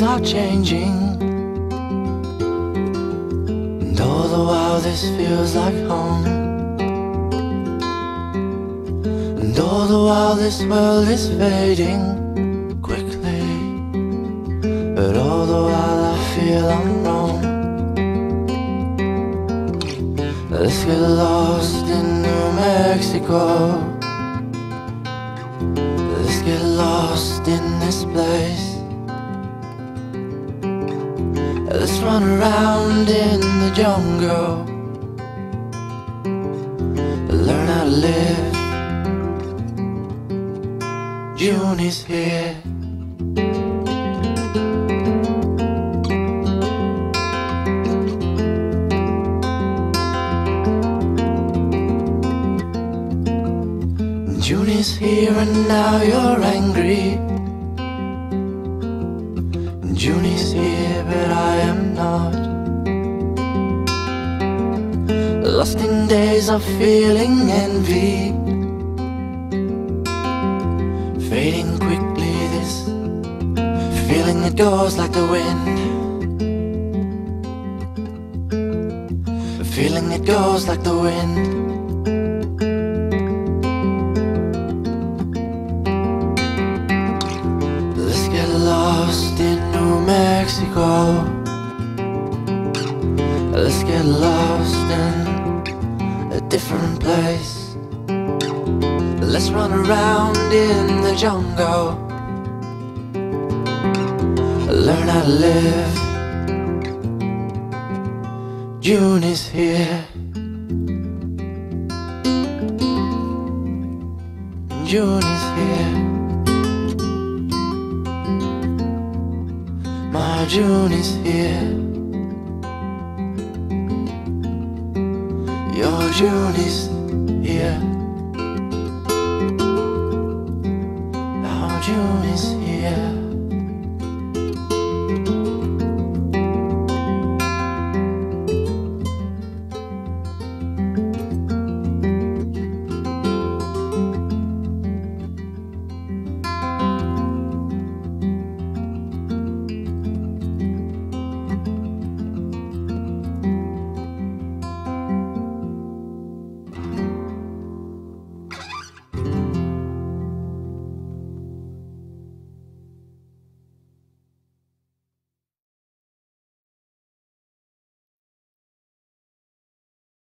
are changing, and all the while this feels like home. And all the while this world is fading quickly, but all the while I feel I'm wrong. Let's get lost in New Mexico. Let's get lost in this place. Let's run around in the jungle, learn how to live. June is here. June is here and now you're angry. June is here but I am not. Lost in days of feeling envy, fading quickly, this feeling that goes like the wind, a feeling that goes like the wind. Let's get lost in New Mexico. Let's get lost in a different place. Let's run around in the jungle, learn how to live. June is here. June is here. My June is here. Your June is here. Our June is here.